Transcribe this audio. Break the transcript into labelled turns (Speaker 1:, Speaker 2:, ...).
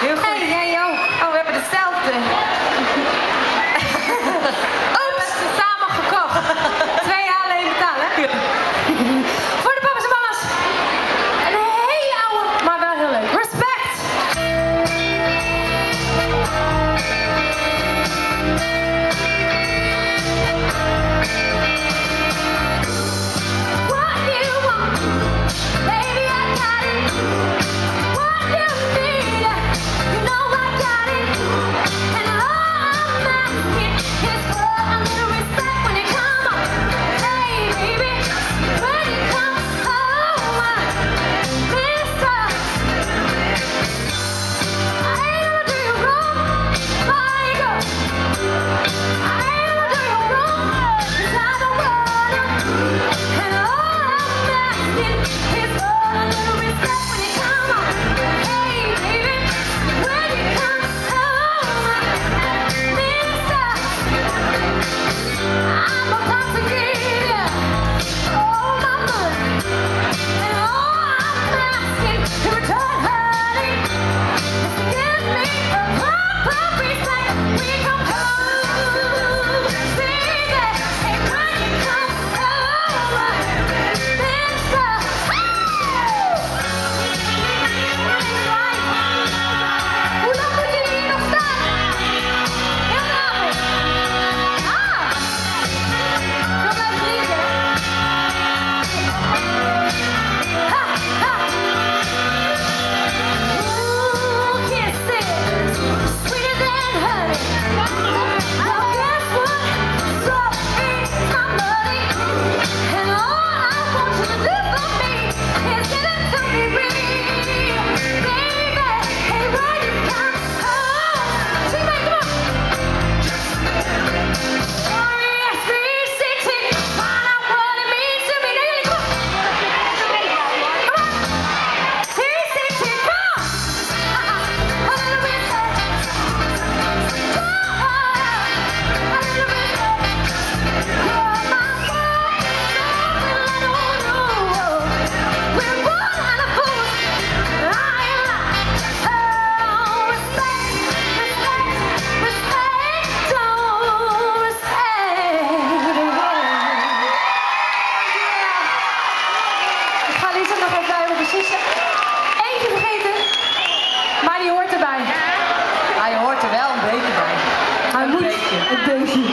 Speaker 1: Heel goed.
Speaker 2: Hey, jij ook. Oh, we hebben hetzelfde. Oeps, samen gekocht. 2 halen, 1 betalen. Voor de papa's en mama's. Een hele oude, maar wel heel leuk. Respect. What you want, baby, I got it. What you need, you know I got it. And all I'm asking is for a little respect when you come on. Hey, baby, when you come home, mister, I ain't gonna do you wrong, Michael. I ain't gonna do you wrong, 'cause I don't wanna. And all I'm asking is for a little respect when you come on. Hey, baby, when you come home, mister, I'm about to give you all my money. And all I'm asking in return, honey, is to give me a proper respect when you come home, baby. Hey, when you come home, mister. Hoe lang moet je hier nog staan? Heel graag. Zo blijven vliegen. Ha, ha. Ooh, kisses, sweeter than honey. Well, guess what? So is my money. And all I want you to do for me is give it to me real. Baby, hey, when you come home. Sing back, come on. R-E-S-P-C-T, find out what it means to me. Now you come on. Come on. C-C-T, come on. A little bit more. A little bit more. You're my world, and I don't know. We're born out of fools. I ain't lying. Oh, respect, respect, respect. Don't respect. Ik ga Lisa nog even bij de zussen. Eentje vergeten, maar die hoort erbij.
Speaker 1: Hij hoort er wel een beetje bij.
Speaker 2: Hij moet
Speaker 1: beetje.
Speaker 2: een beetje.